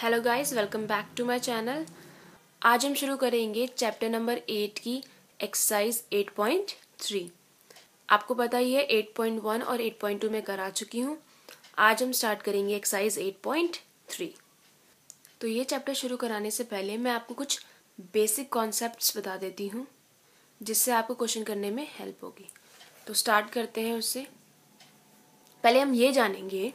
Hello guys, welcome back to my channel. आज हम शुरू करेंगे चैप्टर नंबर 8 की एक्सरसाइज 8.3। आपको पता ही है 8.1 और 8.2 में करा चुकी हूँ। आज हम स्टार्ट करेंगे एक्सरसाइज 8.3। तो ये चैप्टर शुरू कराने से पहले मैं आपको कुछ बेसिक कॉन्सेप्ट्स बता देती हूँ जिससे आपको क्वेश्चन करने में हेल्प होगी। तो स्टार्ट करते हैं उससे। पहले हम ये जानेंगे,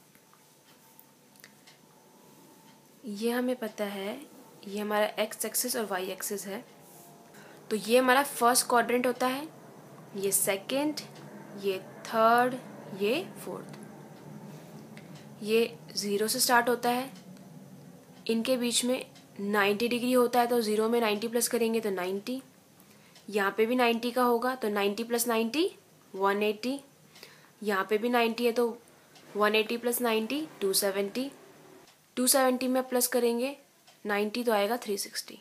ये हमें पता है ये हमारा एक्स एक्सिस और वाई एक्सिस है। तो ये हमारा फर्स्ट क्वाड्रेंट होता है, ये सेकंड, ये थर्ड, ये फोर्थ। ये 0 से स्टार्ट होता है, इनके बीच में 90 डिग्री होता है। तो 0 में 90 प्लस करेंगे तो 90, यहाँ पे भी 90 का होगा तो 90 प्लस 90 180, यहाँ पे भी 90 है तो 180 प्लस 90 270, 270 में प्लस करेंगे 90 तो आएगा 360।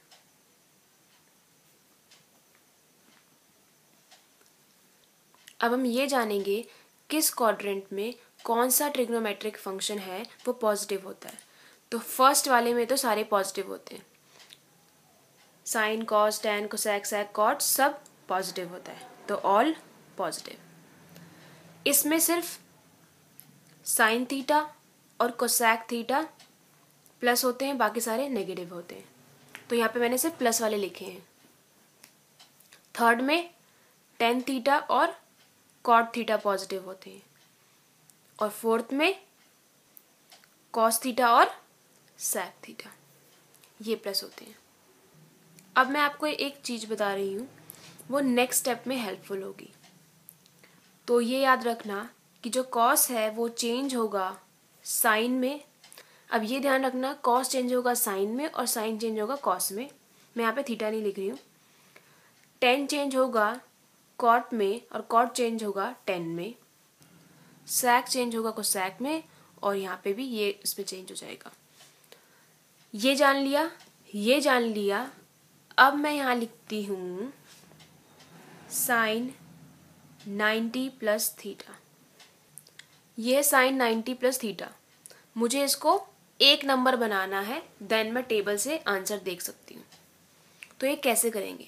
अब हम ये जानेंगे किस क्वाड्रेंट में कौन सा ट्रिग्नोमेट्रिक फंक्शन है वो पॉजिटिव होता है। तो फर्स्ट वाले में तो सारे पॉजिटिव होते हैं, sine cos tan cosec sec cot सब पॉजिटिव होता है, तो ऑल पॉजिटिव। इसमें सिर्फ साइन थीटा और कोसेक थीटा प्लस होते हैं, बाकी सारे नेगेटिव होते हैं। तो यहाँ पे मैंने सिर्फ प्लस वाले लिखे हैं। थर्ड में टेन थीटा और कॉट थीटा पॉजिटिव होते हैं, और फोर्थ में कॉस थीटा और सेक थीटा ये प्लस होते हैं। अब मैं आपको एक चीज़ बता रही हूँ, वो नेक्स्ट स्टेप में हेल्पफुल होगी। तो ये याद रखना कि जो कॉस है वो चेंज होगा साइन में। अब ये ध्यान रखना, कॉस चेंज होगा साइन में और साइन चेंज होगा कॉस में। मैं यहाँ पे थीटा नहीं लिख रही हूँ। टेन चेंज होगा कॉट में और कॉट चेंज होगा टेन में। सेक चेंज होगा कोसेक में, और यहाँ पे भी ये इसमें चेंज हो जाएगा। ये जान लिया, ये जान लिया। अब मैं यहाँ लिखती हूँ साइन 90 प्लस थीटा। ये साइन 90 प्लस थीटा, मुझे इसको एक नंबर बनाना है, देन मैं टेबल से आंसर देख सकती हूँ। तो ये कैसे करेंगे?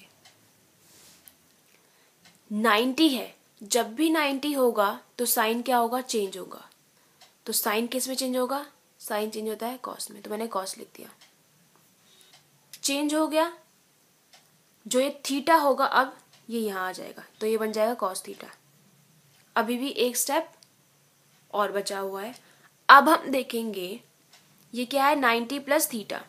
90 है, जब भी 90 होगा तो साइन क्या होगा? चेंज होगा। तो साइन किस में चेंज होगा? साइन चेंज होता है कॉस में, तो मैंने कॉस लिख दिया। चेंज हो गया, जो ये थीटा होगा अब ये यहाँ आ जाएगा, तो ये बन जाएगा कॉस थीटा। अभी भी एक स्टेप और बचा हुआ है। अब हम देखेंगे ये क्या है, 90 प्लस थीटा।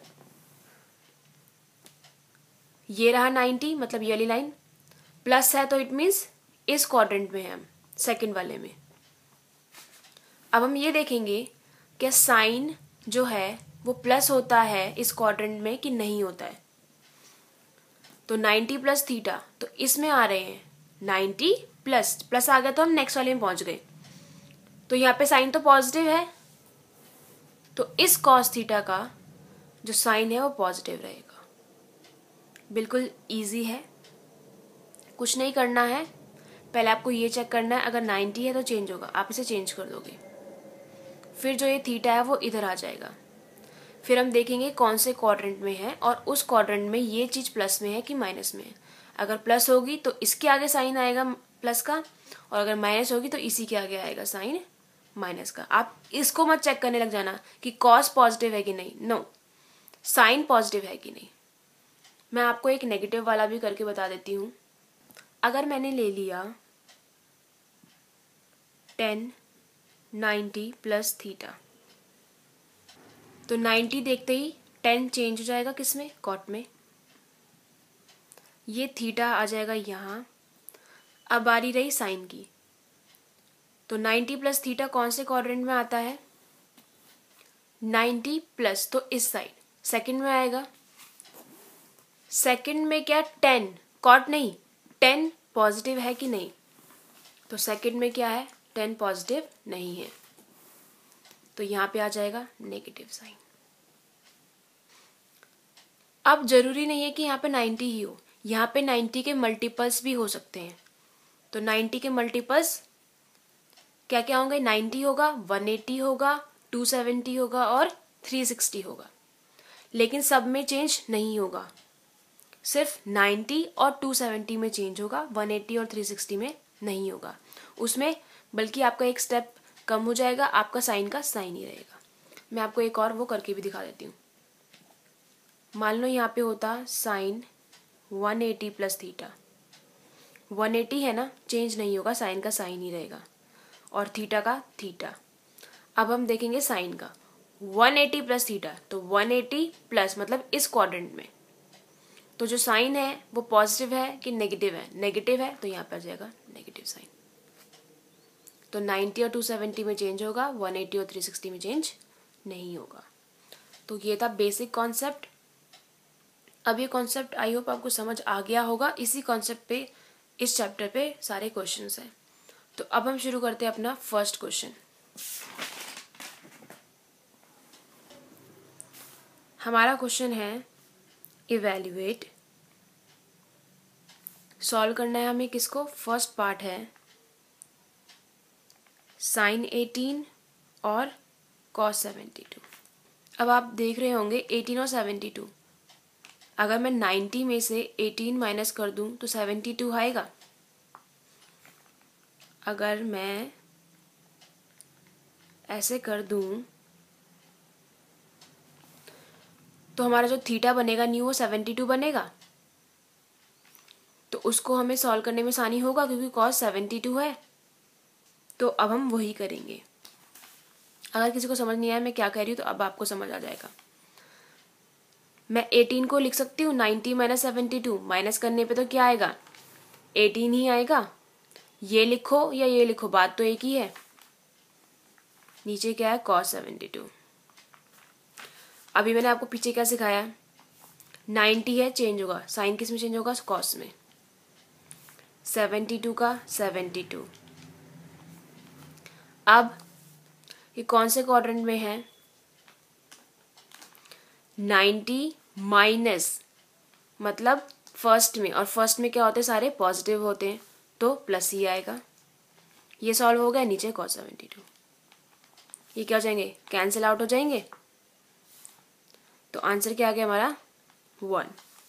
ये रहा 90, मतलब ये वाली लाइन प्लस है, तो इट मीन्स इस क्वाड्रेंट में है हम, सेकंड वाले में। अब हम ये देखेंगे कि साइन जो है वो प्लस होता है इस क्वाड्रेंट में कि नहीं होता है। तो 90 प्लस थीटा, तो इसमें आ रहे हैं 90 प्लस प्लस आ गया तो हम नेक्स्ट वाले में पहुंच गए। तो यहाँ पे साइन तो पॉजिटिव है, तो इस कॉस थीटा का जो साइन है वो पॉजिटिव रहेगा। बिल्कुल इजी है, कुछ नहीं करना है। पहले आपको ये चेक करना है, अगर 90 है तो चेंज होगा, आप इसे चेंज कर दोगे। फिर जो ये थीटा है वो इधर आ जाएगा। फिर हम देखेंगे कौन से क्वाड्रेंट में है, और उस क्वाड्रेंट में ये चीज़ प्लस में है कि माइनस में है। अगर प्लस होगी तो इसके आगे साइन आएगा प्लस का, और अगर माइनस होगी तो इसी के आगे आएगा साइन माइनस का। आप इसको मत चेक करने लग जाना कि कॉस पॉजिटिव है कि नहीं, नो, साइन पॉजिटिव है कि नहीं। मैं आपको एक नेगेटिव वाला भी करके बता देती हूँ। अगर मैंने ले लिया 10 90 प्लस थीटा, तो 90 देखते ही 10 चेंज हो जाएगा किसमें? कॉट में। ये थीटा आ जाएगा यहाँ। अब बारी रही साइन की, तो 90 प्लस थीटा कौन से क्वाड्रेंट में आता है? 90 प्लस, तो इस साइड सेकंड में आएगा। सेकंड में क्या? 10 कॉट नहीं, 10 पॉजिटिव है कि नहीं? तो सेकंड में क्या है? 10 पॉजिटिव नहीं है, तो यहाँ पे आ जाएगा नेगेटिव साइन। अब जरूरी नहीं है कि यहाँ पे 90 ही हो, यहाँ पे 90 के मल्टीपल्स भी हो सकते हैं। तो 90 के मल्टीपल्स क्या क्या होंगे? 90 होगा, 180 होगा, 270 होगा और 360 होगा, लेकिन सब में चेंज नहीं होगा, सिर्फ 90 और 270 में चेंज होगा, 180 और 360 में नहीं होगा उसमें, बल्कि आपका एक स्टेप कम हो जाएगा, आपका साइन का साइन ही रहेगा। मैं आपको एक और वो करके भी दिखा देती हूँ। मान लो यहाँ पे होता साइन 180 प्लस थीटा, 180 है ना, चेंज नहीं होगा, साइन का साइन ही रहेगा, और थीटा का थीटा। अब हम देखेंगे साइन का 180 प्लस थीटा, तो 180 प्लस मतलब इस क्वाड्रेंट में, तो जो साइन है वो पॉजिटिव है कि नेगेटिव है, नेगेटिव है, तो यहाँ पर आ जाएगा नेगेटिव साइन। तो 90 और 270 में चेंज होगा, 180 और 360 में चेंज नहीं होगा। तो ये था बेसिक कॉन्सेप्ट। अब ये कॉन्सेप्ट आई होप आपको समझ आ गया होगा। इसी कॉन्सेप्ट पे इस चैप्टर पे सारे क्वेश्चंस हैं। तो अब हम शुरू करते हैं अपना फर्स्ट क्वेश्चन। हमारा क्वेश्चन है इवैल्यूएट, सॉल्व करना है हमें किसको, फर्स्ट पार्ट है साइन 18 और कॉस 72। अब आप देख रहे होंगे 18 और 72, अगर मैं 90 में से 18 माइनस कर दूं तो 72 आएगा। अगर मैं ऐसे कर दूं तो हमारा जो थीटा बनेगा न्यू वो 72 बनेगा। तो उसको हमें सॉल्व करने में आसानी होगा क्योंकि कॉस 72 है। तो अब हम वही करेंगे। अगर किसी को समझ नहीं आया मैं क्या कह रही हूँ तो अब आपको समझ आ जाएगा। मैं 18 को लिख सकती हूँ 90 माइनस 72, माइनस करने पे तो क्या आएगा, 18 ही आएगा। ये लिखो या ये लिखो, बात तो एक ही है। नीचे क्या है, कॉस 72। अभी मैंने आपको पीछे क्या सिखाया, 90 है, चेंज होगा, साइन किस में चेंज होगा, कॉस में। 72 का 72। अब ये कौन से क्वाड्रेंट में है, 90 माइनस मतलब फर्स्ट में, और फर्स्ट में क्या होते हैं, सारे पॉजिटिव होते हैं, तो प्लस ही आएगा। ये सॉल्व हो गया, नीचे cos 72। ये क्या हो जाएंगे, कैंसिल आउट हो जाएंगे। तो आंसर क्या आ गया हमारा 1।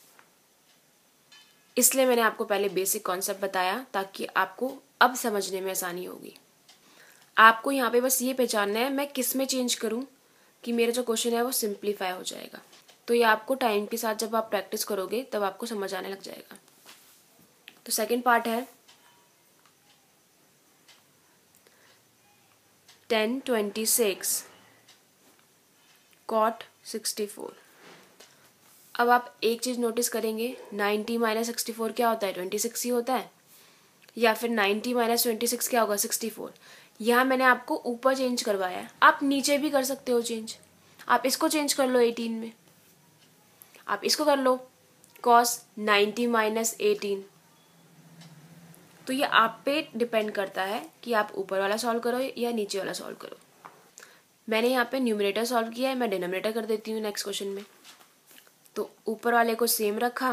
इसलिए मैंने आपको पहले बेसिक कॉन्सेप्ट बताया ताकि आपको अब समझने में आसानी होगी। आपको यहाँ पे बस ये पहचानना है मैं किस में चेंज करूँ कि मेरा जो क्वेश्चन है वो सिंप्लीफाई हो जाएगा। तो ये आपको टाइम के साथ जब आप प्रैक्टिस करोगे तब आपको समझ आने लग जाएगा। तो सेकंड पार्ट है 1026 cot 64। अब आप एक चीज़ नोटिस करेंगे, 90 माइनस 64 क्या होता है, 26 ही होता है, या फिर 90 माइनस 26 क्या होगा, 64। यहाँ मैंने आपको ऊपर चेंज करवाया है, आप नीचे भी कर सकते हो चेंज। आप इसको चेंज कर लो 18 में, आप इसको कर लो cos 90 माइनस 18। तो ये आप पे डिपेंड करता है कि आप ऊपर वाला सॉल्व करो या नीचे वाला सॉल्व करो। मैंने यहाँ पे न्यूमरेटर सॉल्व किया है, मैं डिनोमिनेटर कर देती हूँ नेक्स्ट क्वेश्चन में। तो ऊपर वाले को सेम रखा,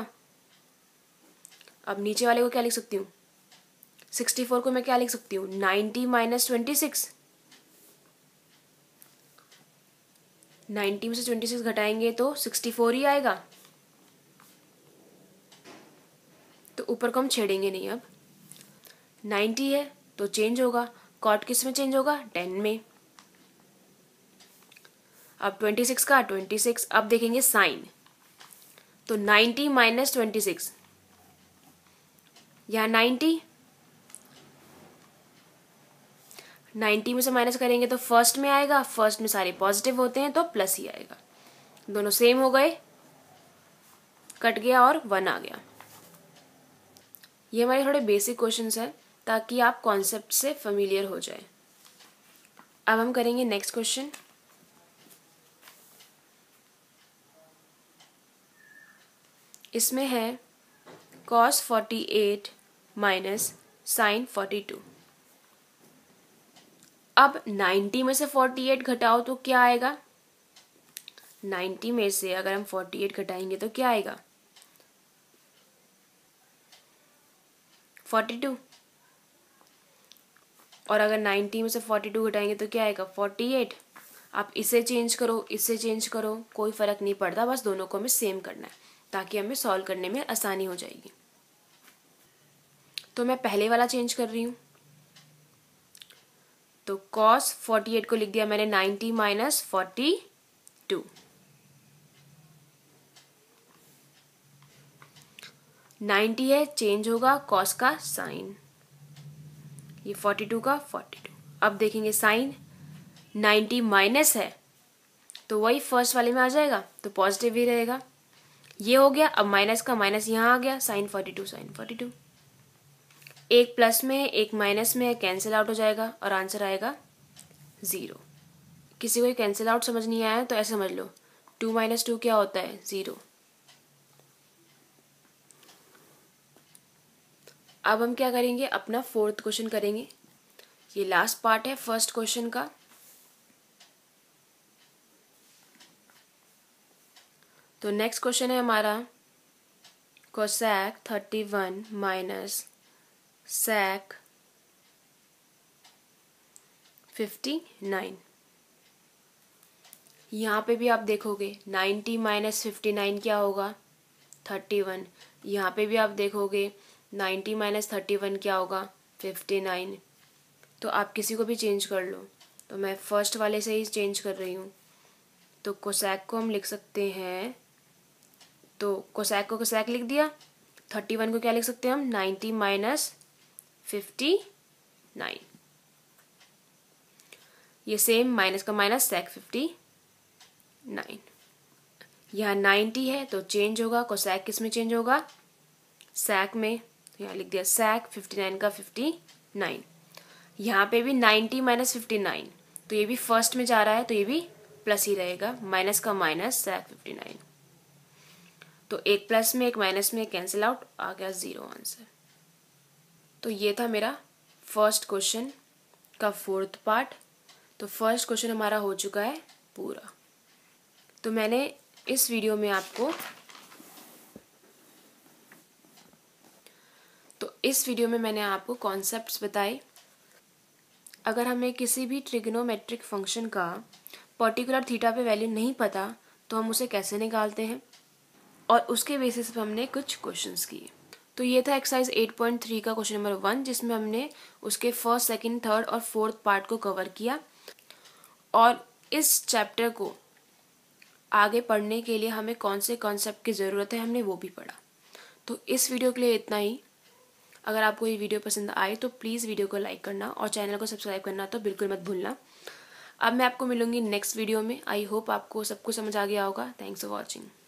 अब नीचे वाले को क्या लिख सकती हूँ, 64 को मैं क्या लिख सकती हूँ, 90 माइनस 26। 90 में से 26 घटाएंगे तो 64 ही आएगा। तो ऊपर को हम छेड़ेंगे नहीं। अब 90 है तो चेंज होगा, कॉट किस में चेंज होगा, 10 में। अब 26 का 26। अब देखेंगे साइन, तो 90 माइनस 26, यहाँ 90 में से माइनस करेंगे तो फर्स्ट में आएगा, फर्स्ट में सारे पॉजिटिव होते हैं तो प्लस ही आएगा। दोनों सेम हो गए, कट गया और 1 आ गया। ये हमारे थोड़े बेसिक क्वेश्चंस हैं ताकि आप कॉन्सेप्ट से फेमिलियर हो जाए। अब हम करेंगे नेक्स्ट क्वेश्चन। इसमें है cos 48 माइनस साइन 42। अब 90 में से 48 घटाओ तो क्या आएगा, 90 में से अगर हम 48 घटाएंगे तो क्या आएगा, 42। और अगर 90 में से 42 घटाएंगे तो क्या आएगा, 48। आप इसे चेंज करो, इससे चेंज करो, कोई फ़र्क नहीं पड़ता, बस दोनों को हमें सेम करना है ताकि हमें सॉल्व करने में आसानी हो जाएगी। तो मैं पहले वाला चेंज कर रही हूँ। तो cos 48 को लिख दिया मैंने 90 माइनस 42। 90 है, चेंज होगा cos का साइन, ये 42 का 42। अब देखेंगे साइन 90 माइनस है तो वही फर्स्ट वाले में आ जाएगा, तो पॉजिटिव ही रहेगा। ये हो गया। अब माइनस का माइनस यहाँ आ गया, साइन 42 साइन 42। एक प्लस में है, एक माइनस में है, कैंसिल आउट हो जाएगा और आंसर आएगा 0। किसी को कैंसिल आउट समझ नहीं आया तो ऐसे समझ लो, 2 माइनस 2 क्या होता है? 0। अब हम क्या करेंगे, अपना फोर्थ क्वेश्चन करेंगे। ये लास्ट पार्ट है फर्स्ट क्वेश्चन का। तो नेक्स्ट क्वेश्चन है हमारा कोसैक 31 माइनस sec 59। यहाँ पे भी आप देखोगे 90 माइनस 59 क्या होगा? 31। यहाँ पे भी आप देखोगे 90 माइनस 31 क्या होगा? 59। तो आप किसी को भी चेंज कर लो। तो मैं फर्स्ट वाले से ही चेंज कर रही हूँ। तो कोसैक को हम लिख सकते हैं, तो कोसैक को कोसैक लिख दिया। 31 को क्या लिख सकते हैं हम? 90 माइनस 59। ये सेम माइनस का माइनस sec 59। यहाँ 90 है तो चेंज होगा, कोसैक किस में चेंज होगा? sec में। यहाँ लिख दिया sec 59 का 59। यहाँ पे भी 90 माइनस 59, तो ये भी फर्स्ट में जा रहा है तो ये भी प्लस ही रहेगा, माइनस का माइनस sec 59। तो एक प्लस में एक माइनस में कैंसिल आउट, आ गया 0 आंसर। तो ये था मेरा फर्स्ट क्वेश्चन का फोर्थ पार्ट। तो फर्स्ट क्वेश्चन हमारा हो चुका है पूरा। तो मैंने इस वीडियो में मैंने आपको कॉन्सेप्ट्स बताए। अगर हमें किसी भी ट्रिग्नोमेट्रिक फंक्शन का पर्टिकुलर थीटा पे वैल्यू नहीं पता तो हम उसे कैसे निकालते हैं, और उसके बेसिस पे हमने कुछ क्वेश्चंस किए। तो ये था एक्सरसाइज 8.3 का क्वेश्चन नंबर 1, जिसमें हमने उसके फर्स्ट, सेकंड, थर्ड और फोर्थ पार्ट को कवर किया। और इस चैप्टर को आगे पढ़ने के लिए हमें कौन से कॉन्सेप्ट की ज़रूरत है हमने वो भी पढ़ा। तो इस वीडियो के लिए इतना ही। अगर आपको ये वीडियो पसंद आए तो प्लीज़ वीडियो को लाइक करना और चैनल को सब्सक्राइब करना तो बिल्कुल मत भूलना। अब मैं आपको मिलूंगी नेक्स्ट वीडियो में। आई होप आपको सब कुछ समझ आ गया होगा। Thanks for watching.